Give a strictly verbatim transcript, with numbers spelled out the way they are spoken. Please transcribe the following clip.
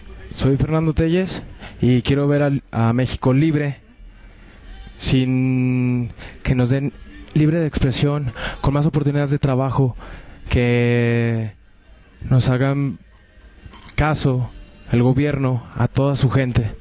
Soy Fernando Telles y quiero ver al- a México libre, sin que nos den libre de expresión, con más oportunidades de trabajo, que nos hagan caso el gobierno a toda su gente.